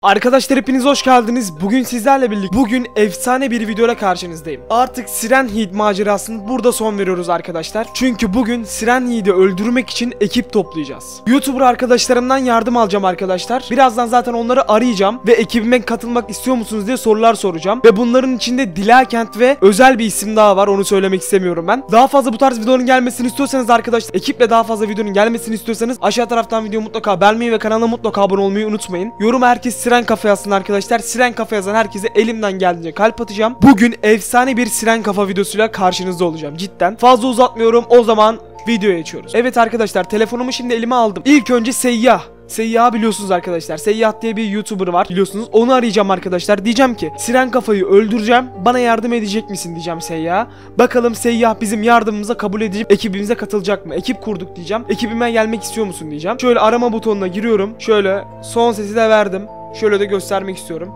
Arkadaşlar hepiniz hoş geldiniz. Bugün sizlerle birlikte efsane bir videoyla karşınızdayım. Artık Siren Heat macerasını burada son veriyoruz arkadaşlar. Çünkü bugün Siren Heat'i öldürmek için ekip toplayacağız. YouTuber arkadaşlarımdan yardım alacağım arkadaşlar. Birazdan zaten onları arayacağım ve ekibime katılmak istiyor musunuz diye sorular soracağım. Ve bunların içinde Dilakent ve özel bir isim daha var, onu söylemek istemiyorum ben. Daha fazla bu tarz videonun gelmesini istiyorsanız arkadaşlar, ekiple daha fazla videonun gelmesini istiyorsanız aşağı taraftan videoyu mutlaka beğenmeyi ve kanala mutlaka abone olmayı unutmayın. Yoruma herkes Siren Kafa yazsın arkadaşlar. Siren Kafa yazan herkese elimden geldiğince kalp atacağım. Bugün efsane bir Siren Kafa videosuyla karşınızda olacağım cidden. Fazla uzatmıyorum, o zaman videoya geçiyoruz. Evet arkadaşlar, telefonumu şimdi elime aldım. İlk önce Seyyah biliyorsunuz arkadaşlar. Seyyah diye bir YouTuber var biliyorsunuz. Onu arayacağım arkadaşlar. Diyeceğim ki Siren Kafa'yı öldüreceğim, bana yardım edecek misin diyeceğim Seyyah'a. Bakalım Seyyah bizim yardımımıza kabul edecek, ekibimize katılacak mı? Ekip kurduk diyeceğim. Ekibime gelmek istiyor musun diyeceğim. Şöyle arama butonuna giriyorum. Şöyle son sesi de verdim. Şöyle de göstermek istiyorum.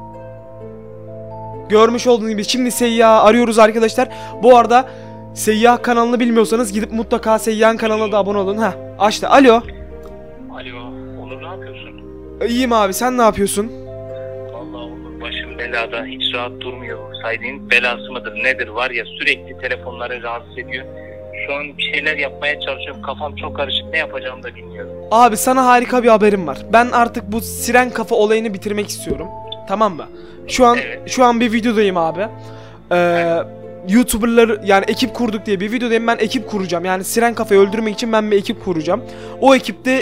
Görmüş olduğunuz gibi şimdi Seyyah'ı arıyoruz arkadaşlar. Bu arada Seyyah kanalını bilmiyorsanız gidip mutlaka Seyyah'ın kanalına da abone olun. Heh, açtı. Alo. Alo, Onur ne yapıyorsun? İyiyim abi, sen ne yapıyorsun? Vallahi Onur, başım belada, hiç rahat durmuyor. Saydığın belası mıdır nedir var ya, sürekli telefonları rahatsız ediyor. Şu an bir şeyler yapmaya çalışıyorum, kafam çok karışık, ne yapacağımı da bilmiyorum. Abi sana harika bir haberim var. Ben artık bu Siren Kafa olayını bitirmek istiyorum. Tamam mı? Şu an bir videodayım abi. YouTuber'ları yani ekip kurduk diye bir videodayım. Ben ekip kuracağım. Yani Siren Kafa'yı öldürmek için ben bir ekip kuracağım. O ekipte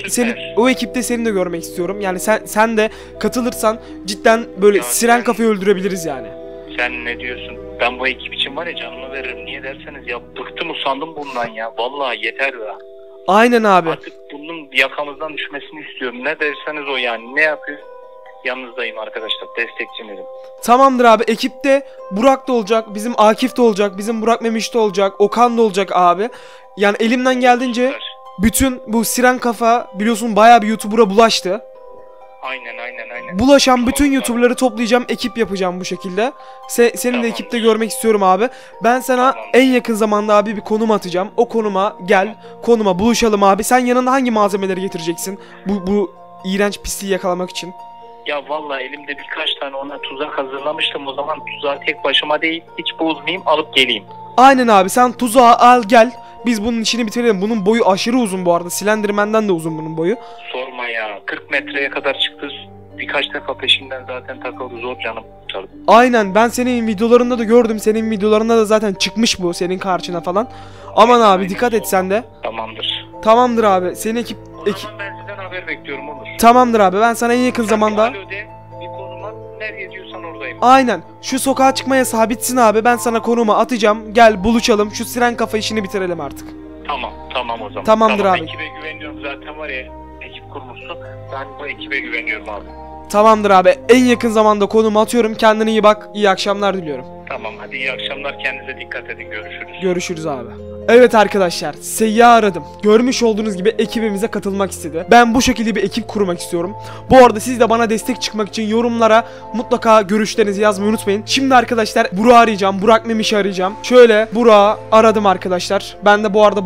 seni de görmek istiyorum. Yani sen de katılırsan cidden böyle Siren Kafa'yı öldürebiliriz yani. Sen ne diyorsun? Ben bu ekip için var ya, canımı veririm. Niye derseniz ya, bıktım usandım bundan ya. Vallahi yeter ya. Aynen abi. Artık bunun yakamızdan düşmesini istiyorum. Ne derseniz o yani. Ne yapıyor? Yanınızdayım arkadaşlar. Destekçilerim. Tamamdır abi. Ekipte Burak da olacak. Bizim Akif de olacak. Bizim Burak Memiş de olacak. Okan da olacak abi. Yani elimden geldiğince bütün bu Siren Kafa biliyorsun bayağı bir YouTuber'a bulaştı. Aynen. Bulaşan bütün YouTuber'ları toplayacağım. Ekip yapacağım bu şekilde. Senin de ekipte görmek istiyorum abi. Ben sana en yakın zamanda abi bir konum atacağım. O konuma gel. Konuma buluşalım abi. Sen yanında hangi malzemeleri getireceksin? Bu iğrenç pisliği yakalamak için. Ya vallahi elimde birkaç tane ona tuzak hazırlamıştım. O zaman tuzağı tek başıma değil, hiç bozmayayım, alıp geleyim. Aynen abi, sen tuzağı al gel. Biz bunun işini bitirelim. Bunun boyu aşırı uzun bu arada. Slenderman'den de uzun bunun boyu. Sorma ya. 40 metreye kadar çıktı. Birkaç defa peşinden zaten takıldı. Zor canım kurtardı. Aynen, ben senin videolarında da gördüm. Senin videolarında da zaten çıkmış bu senin karşına falan. Aman abi dikkat et sen de. Tamamdır abi. Senin ekip... zaman ben sizden haber bekliyorum Onur. Tamamdır abi, ben sana en yakın zamanda... Alo de, bir konuma nereye diyorsan oradayım. Aynen. Şu sokağa çıkma yasağı bitsin abi. Ben sana konumu atacağım. Gel buluşalım. Şu Siren Kafa işini bitirelim artık. Tamam o zaman. Tamamdır abi. Ekibe güveniyorum zaten, var ya, ekip kurmuşsun. Ben bu ekibe güveniyorum abi. Tamamdır abi. En yakın zamanda konumu atıyorum. Kendine iyi bak. İyi akşamlar diliyorum. Tamam, hadi iyi akşamlar. Kendinize dikkat edin. Görüşürüz. Görüşürüz abi. Evet arkadaşlar, Seyyah'ı aradım. Görmüş olduğunuz gibi ekibimize katılmak istedi. Ben bu şekilde bir ekip kurmak istiyorum. Bu arada siz de bana destek çıkmak için yorumlara mutlaka görüşlerinizi yazmayı unutmayın. Şimdi arkadaşlar Burak'ı arayacağım. Burak Memiş'i arayacağım. Şöyle Burak'ı aradım arkadaşlar. Ben de bu arada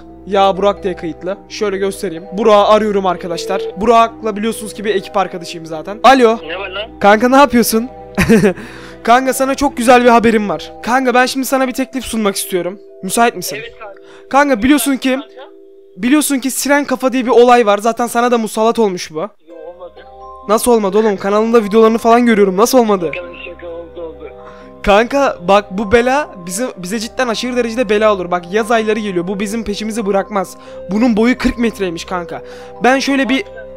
Burak diye kayıtlı. Şöyle göstereyim. Burak'ı arıyorum arkadaşlar. Burak'la biliyorsunuz ki bir ekip arkadaşıyım zaten. Alo. Ne var lan? Kanka ne yapıyorsun? Kanka sana çok güzel bir haberim var. Kanka ben şimdi sana bir teklif sunmak istiyorum. Müsait misin? Evet kanka. Kanka biliyorsun ki Siren Kafa diye bir olay var. Zaten sana da musallat olmuş bu. Yok, olmadı. Nasıl olmadı oğlum? Kanalında videolarını falan görüyorum. Nasıl olmadı? Şaka oldu. Kanka bak, bu bela bize cidden aşırı derecede bela olur. Bak yaz ayları geliyor. Bu bizim peşimizi bırakmaz. Bunun boyu 40 metreymiş kanka. Ben şöyle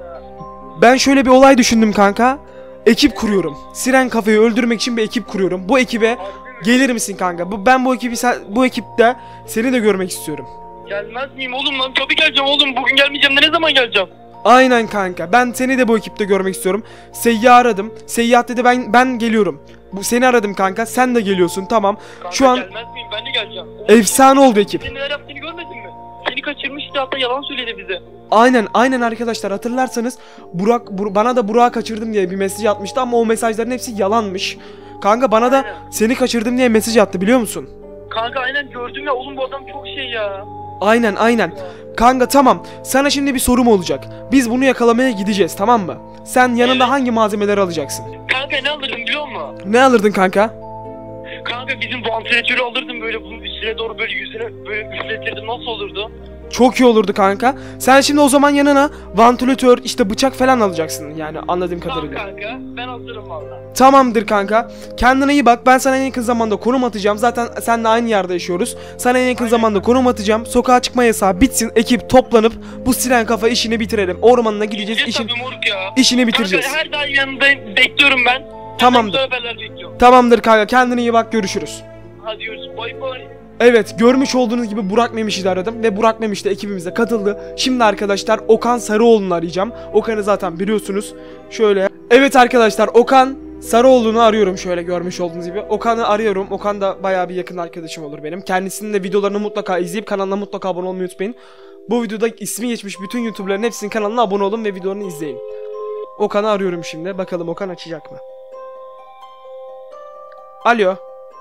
bir olay düşündüm kanka. Ekip kuruyorum. Siren Kafa'yı öldürmek için bir ekip kuruyorum. Bu ekibe gelir misin kanka? Ben bu ekipte seni de görmek istiyorum. Gelmez miyim oğlum lan? Tabii geleceğim oğlum. Bugün gelmeyeceğim de ne zaman geleceğim? Aynen kanka. Ben seni de bu ekipte görmek istiyorum. Seyyah'ı aradım. Seyyah dedi ben geliyorum. Seni aradım kanka. Sen de geliyorsun, tamam. Kanka, şu an gelmez miyim? Ben de geleceğim. efsane oldu ekip. Senin neler yaptığını görmedin mi? Seni kaçırmıştı, hatta yalan söyledi bize. Aynen arkadaşlar, hatırlarsanız bana da Burak'ı kaçırdım diye bir mesaj atmıştı ama o mesajların hepsi yalanmış. Kanka bana da seni kaçırdım diye mesaj attı, biliyor musun? Kanka aynen gördüm ya oğlum, bu adam çok şey ya. Aynen aynen. Kanka tamam. Sana şimdi bir sorum olacak. Biz bunu yakalamaya gideceğiz, tamam mı? Sen yanında Evet. hangi malzemeleri alacaksın? Kanka ne alırdım biliyor musun? Ne alırdın kanka? Kanka bizim vantilatörü alırdım, böyle bunun üstüne doğru böyle yüzüne böyle üfletirdim, nasıl olurdu? Çok iyi olurdu kanka. Sen şimdi o zaman yanına vantilatör, işte bıçak falan alacaksın yani, anladığım Tamam kadarıyla. kanka, ben hazırım valla. Tamamdır kanka. Kendine iyi bak. Ben sana en yakın zamanda konum atacağım. Zaten seninle aynı yerde yaşıyoruz. Sana en yakın zamanda konum atacağım. Sokağa çıkma yasağı bitsin. Ekip toplanıp bu siren kafa işini bitirelim. Ormanına gideceğiz. Tabii moruk ya. İşini bitireceğiz. Kanka her daim yanındayım, bekliyorum ben. Tamamdır. Güzel haberler bekliyorum. Tamamdır kanka. Kendine iyi bak. Görüşürüz. Hadi görüşürüz, bay bay. Evet, görmüş olduğunuz gibi Burak Memiş'i de aradım ve Burak Memiş de ekibimize katıldı. Şimdi arkadaşlar Okan Sarıoğlu'nu arayacağım. Okan'ı zaten biliyorsunuz. Şöyle. Evet arkadaşlar, Okan Sarıoğlu'nu arıyorum, şöyle görmüş olduğunuz gibi. Okan'ı arıyorum. Okan da bayağı bir yakın arkadaşım olur benim. Kendisinin de videolarını mutlaka izleyip kanalına mutlaka abone olmayı unutmayın. Bu videoda ismi geçmiş bütün YouTuber'ların hepsinin kanalına abone olun ve videolarını izleyin. Okan'ı arıyorum şimdi. Bakalım Okan açacak mı? Alo.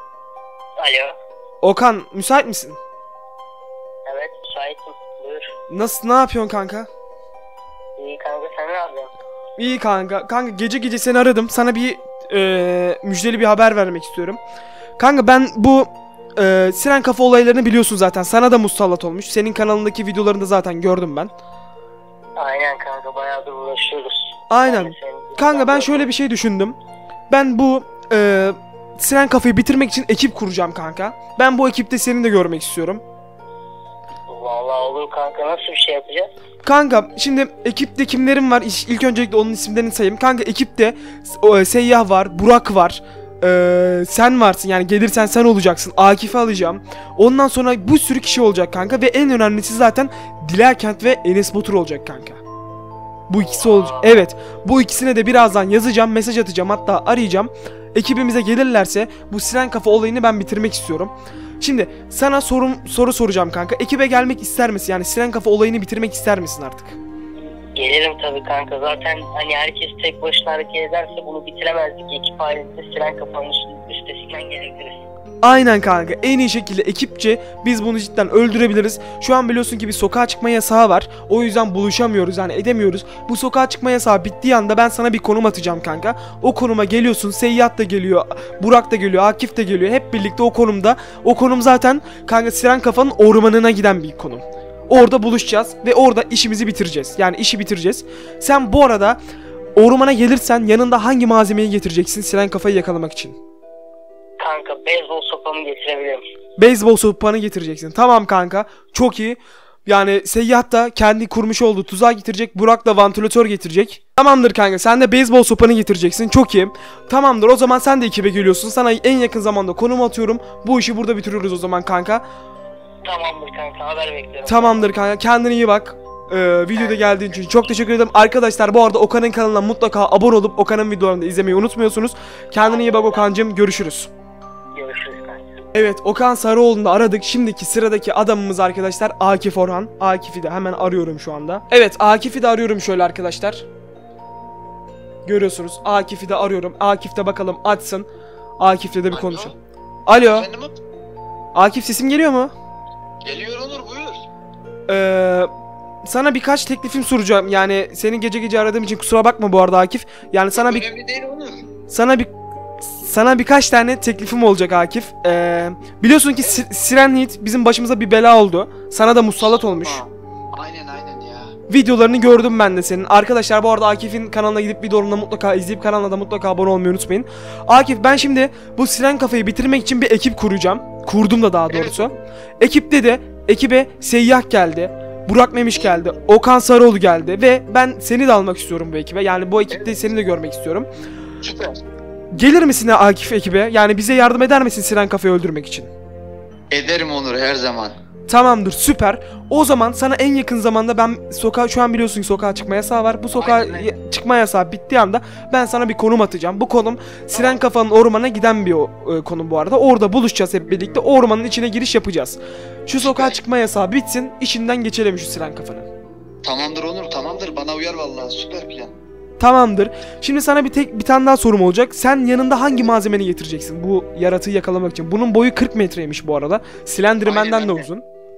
Alo. Okan, müsait misin? Evet, müsaitim. Buyur. Ne yapıyorsun kanka? İyi kanka, sen ne yapıyorsun? İyi kanka. Kanka gece gece seni aradım. Sana bir müjdeli bir haber vermek istiyorum. Kanka ben bu siren kafa olaylarını biliyorsun zaten. Sana da musallat olmuş. Senin kanalındaki videolarını da zaten gördüm ben. Aynen kanka, bayağıdır uğraşıyoruz. Aynen. Kanka ben şöyle bir şey düşündüm. Ben bu siren kafayı bitirmek için ekip kuracağım kanka. Ben bu ekipte seni de görmek istiyorum. Vallahi olur kanka, nasıl bir şey yapacağız? Kanka şimdi ekipte kimlerim var? İlk öncelikle onun isimlerini sayayım. Kanka ekipte Seyyah var, Burak var. Sen varsın, yani gelirsen sen olacaksın. Akif'i alacağım. Ondan sonra bir sürü kişi olacak kanka ve en önemlisi zaten Dilerkent ve Enes Batur olacak kanka. Bu ikisi olacak. Evet, bu ikisine de birazdan yazacağım, mesaj atacağım, hatta arayacağım. Ekibimize gelirlerse bu siren kafa olayını ben bitirmek istiyorum. Şimdi sana soru soracağım kanka. Ekibe gelmek ister misin? Yani siren kafa olayını bitirmek ister misin artık? Gelirim tabii kanka, zaten hani herkes tek başına hareket ederse bunu bitiremezdik. Ekip halinde siren kafanın üstesinden gelebiliriz. Aynen kanka, en iyi şekilde ekipçe biz bunu cidden öldürebiliriz. Şu an biliyorsun ki bir sokağa çıkma yasağı var. O yüzden buluşamıyoruz, yani edemiyoruz. Bu sokağa çıkma yasağı bittiği anda ben sana bir konum atacağım kanka. O konuma geliyorsun, Seyyah da geliyor, Burak da geliyor, Akif de geliyor. Hep birlikte o konumda. O konum zaten kanka siren kafanın ormanına giden bir konum. Orada buluşacağız ve orada işimizi bitireceğiz. Yani işi bitireceğiz. Sen bu arada ormana gelirsen yanında hangi malzemeyi getireceksin siren kafayı yakalamak için? Kanka beyzbol sopamı getirebilirim. Beyzbol sopanı getireceksin. Tamam kanka. Çok iyi. Yani Seyyah da kendi kurmuş olduğu tuzağı getirecek. Burak da vantilatör getirecek. Tamamdır kanka. Sen de beyzbol sopanı getireceksin. Çok iyi. Tamamdır. O zaman sen de ekibe geliyorsun. Sana en yakın zamanda konum atıyorum. Bu işi burada bitiriyoruz o zaman kanka. Tamamdır kanka, haber bekliyorum. Tamamdır kanka. Kendine iyi bak. Videoda geldiğin için çok teşekkür ederim. Arkadaşlar bu arada Okan'ın kanalına mutlaka abone olup Okan'ın videolarını da izlemeyi unutmuyorsunuz. Kendine iyi bak Okan'cığım. Görüşürüz. Görüşürüz kanka. Evet, Okan Sarıoğlu'nu da aradık. Şimdiki sıradaki adamımız arkadaşlar Akif Orhan. Akif'i de hemen arıyorum şu anda. Evet, Akif'i de arıyorum şöyle arkadaşlar. Görüyorsunuz, Akif'i de arıyorum. Akif de bakalım açsın. Akif'le de bir konuşalım. Alo. Efendim? Akif, sesim geliyor mu? Geliyor Onur, buyur. Sana birkaç teklifim soracağım. Yani seni gece gece aradığım için kusura bakma bu arada Akif. Yani Önemli değil Onur. sana birkaç tane teklifim olacak Akif. Biliyorsun ki Siren Heat bizim başımıza bir bela oldu. Sana da musallat olmuş. Aynen ya. Videolarını gördüm ben de senin. Arkadaşlar bu arada Akif'in kanalına gidip videolarını mutlaka izleyip kanalına da mutlaka abone olmayı unutmayın. Akif, ben şimdi bu siren kafayı bitirmek için bir ekip kuracağım. Kurdum da daha doğrusu. Evet. Ekibe Seyyah geldi. Burak Memiş geldi. Okan Sarıoğlu geldi. Ve ben seni de almak istiyorum bu ekibe. Yani bu ekipte seni de görmek istiyorum. Süper. Gelir misin Akif ekibe? Yani bize yardım eder misin siren kafayı öldürmek için? Ederim Onur, her zaman. Tamamdır, süper. O zaman sana en yakın zamanda ben şu an biliyorsun ki sokağa çıkma yasağı var. Bu sokağa çıkma yasağı bittiği anda ben sana bir konum atacağım. Bu konum siren kafanın ormana giden bir konum bu arada. Orada buluşacağız hep birlikte. O ormanın içine giriş yapacağız. Şu sokağa çıkma yasağı bitsin. İşinden geçelim şu siren kafanı. Tamamdır Onur, tamamdır. Bana uyar vallahi, süper plan. Tamamdır. Şimdi sana bir tane daha sorum olacak. Sen yanında hangi malzemeni getireceksin bu yaratığı yakalamak için? Bunun boyu 40 metreymiş bu arada. Slenderman'den de öyle. uzun.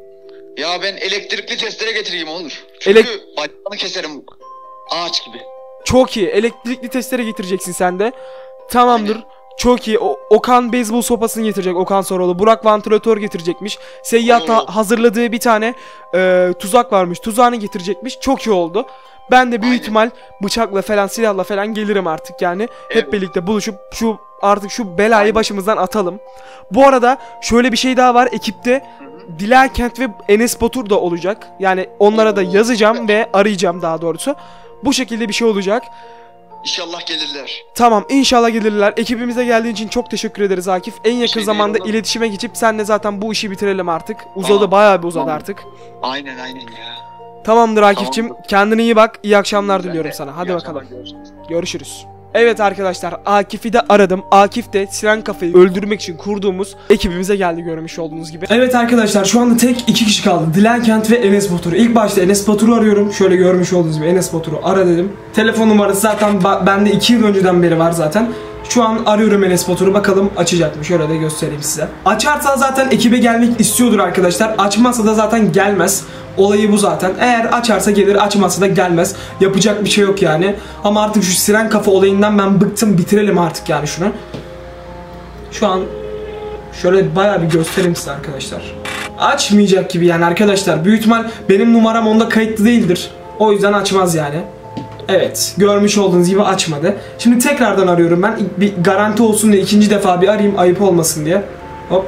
Ya ben elektrikli testere getireyim Onur. Çünkü bacağını keserim ağaç gibi. Çok iyi. Elektrikli testere getireceksin sen de. Tamamdır. Aynen. Çok iyi. Okan beyzbol sopasını getirecek. Okan Soroğlu. Burak vantilatör getirecekmiş. Seyyah da hazırladığı bir tane tuzak varmış. Tuzağını getirecekmiş. Çok iyi oldu. Ben de büyük ihtimal bıçakla falan, silahla falan gelirim artık yani. Hep birlikte buluşup artık şu belayı başımızdan atalım. Bu arada şöyle bir şey daha var ekipte. Dilerkent ve Enes Batur da olacak. Yani onlara da yazacağım ve arayacağım daha doğrusu. Bu şekilde bir şey olacak. İnşallah gelirler. Tamam, inşallah gelirler. Ekibimize geldiğin için çok teşekkür ederiz Akif. En yakın zamanda iletişime geçip senle zaten bu işi bitirelim artık. Uzadı, tamam. Bayağı bir uzadı artık. Aynen ya. Tamamdır Akif'cim. Tamam. Kendine iyi bak. İyi akşamlar diliyorum sana. Hadi bakalım. Görüşürüz. Evet arkadaşlar, Akif'i de aradım. Akif de Siren Kafa'yı öldürmek için kurduğumuz ekibimize geldi, görmüş olduğunuz gibi. Evet arkadaşlar, şu anda tek 2 kişi kaldı. Dilerkent ve Enes Batur. İlk başta Enes Batur'u arıyorum. Şöyle görmüş olduğunuz gibi Enes Batur'u ara dedim. Telefon numarası zaten bende 2 yıl önceden beri var zaten. Şu an arıyorum Enes Batur'u, bakalım açacak mı? Şöyle de göstereyim size. Açarsa zaten ekibe gelmek istiyordur arkadaşlar. Açmazsa da zaten gelmez. Olayı bu zaten. Eğer açarsa gelir, açmazsa da gelmez. Yapacak bir şey yok yani. Ama artık şu Siren Kafa olayından ben bıktım. Bitirelim artık yani şunu. Şu an şöyle bayağı bir göstereyim size arkadaşlar. Açmayacak gibi yani arkadaşlar. Büyük ihtimal benim numaram onda kayıtlı değildir. O yüzden açmaz yani. Evet, görmüş olduğunuz gibi açmadı. Şimdi tekrardan arıyorum ben. Bir garanti olsun diye ikinci defa bir arayayım, ayıp olmasın diye. Hop.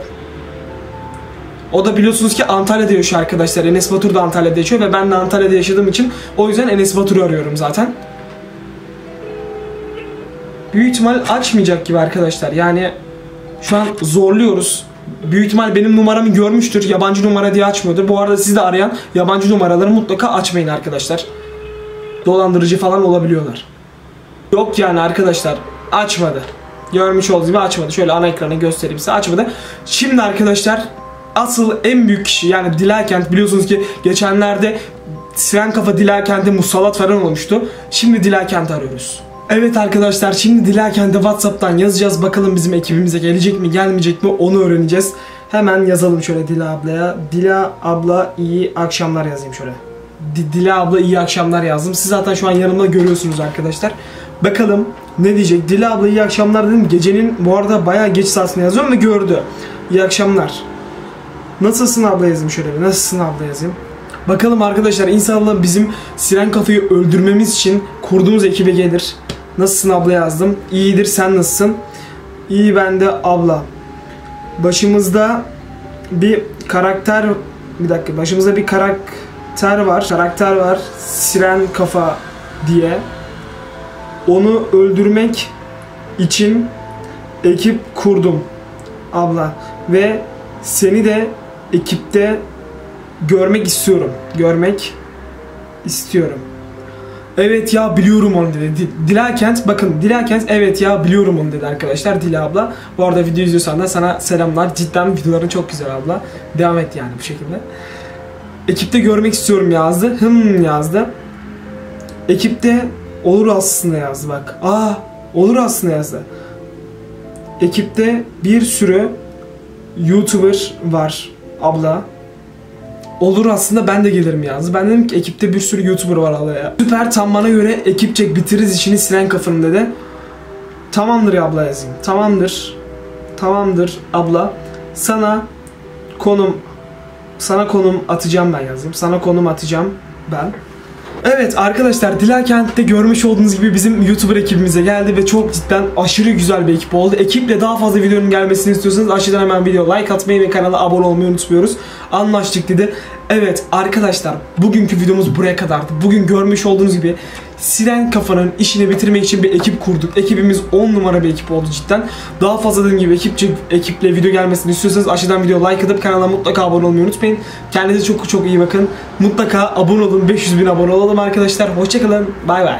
O da biliyorsunuz ki Antalya'da yaşıyor arkadaşlar. Enes Batur da Antalya'da yaşıyor ve ben de Antalya'da yaşadığım için o yüzden Enes Batur'u arıyorum zaten. Büyük ihtimal açmayacak gibi arkadaşlar. Yani şu an zorluyoruz. Büyük ihtimal benim numaramı görmüştür. Yabancı numara diye açmıyordur. Bu arada siz de arayan yabancı numaraları mutlaka açmayın arkadaşlar. Dolandırıcı falan olabiliyorlar. Yok yani arkadaşlar, açmadı. Görmüş olduğunuz gibi açmadı. Şöyle ana ekrana göstereyim size, açmadı. Şimdi arkadaşlar asıl en büyük kişi yani Dilerkent, biliyorsunuz ki geçenlerde Siren Kafa Dilerkent'e musallat falan olmuştu. Şimdi Dilerkent'i arıyoruz. Evet arkadaşlar, şimdi Dilerkent'e WhatsApp'tan yazacağız. Bakalım bizim ekibimize gelecek mi gelmeyecek mi onu öğreneceğiz. Hemen yazalım şöyle Dila ablaya. Dila abla iyi akşamlar yazayım şöyle. Dila abla iyi akşamlar yazdım. Siz zaten şu an yanımda görüyorsunuz arkadaşlar. Bakalım ne diyecek. Dila abla iyi akşamlar dedim. Gecenin bu arada bayağı geç saatinde yazıyorum ve gördü. İyi akşamlar. Nasılsın abla yazayım şöyle bir. Nasılsın abla yazayım. Bakalım arkadaşlar, inşallah bizim Siren Kafa'yı öldürmemiz için kurduğumuz ekibe gelir. Nasılsın abla yazdım. İyidir, sen nasılsın? İyi ben de abla. Başımızda bir karakter... Bir dakika, başımızda bir karakter var. Siren Kafa diye. Onu öldürmek için ekip kurdum abla. Ve seni de ekipte görmek istiyorum. Evet ya, biliyorum onu dedi. Dilerkent, bakın Dilerkent evet ya biliyorum onu dedi arkadaşlar Dila abla. Bu arada video izliyorsan da sana selamlar. Cidden videoların çok güzel abla. Devam et yani bu şekilde. Ekipte görmek istiyorum yazdı. Yazdı. Ekipte olur aslında yazdı bak. Olur aslında yazdı. Ekipte bir sürü YouTuber var abla. Olur aslında ben de gelirim yazdı. Ben dedim ki ekipte bir sürü YouTuber var abla ya. Süper, tam bana göre ekipçek bitiririz işini Siren Kafa'nın dedi. Tamamdır ya abla yazayım. Tamamdır abla. Sana konum atacağım ben yazdım. Sana konum atacağım ben. Evet arkadaşlar, Dilerkent'te görmüş olduğunuz gibi bizim YouTuber ekibimize geldi ve çok cidden aşırı güzel bir ekip oldu. Ekiple daha fazla videonun gelmesini istiyorsanız aşağıdan hemen video like atmayı ve kanala abone olmayı unutmuyoruz. Anlaştık dedi. Evet arkadaşlar, bugünkü videomuz buraya kadardı. Bugün görmüş olduğunuz gibi Siren Kafa'nın işini bitirmek için bir ekip kurduk. Ekibimiz 10 numara bir ekip oldu cidden. Daha fazla dediğim gibi ekiple video gelmesini istiyorsanız aşağıdan video like atıp kanala mutlaka abone olmayı unutmayın. Kendinize çok iyi bakın. Mutlaka abone olun. 500.000 abone olalım arkadaşlar. Hoşçakalın. Bay bay.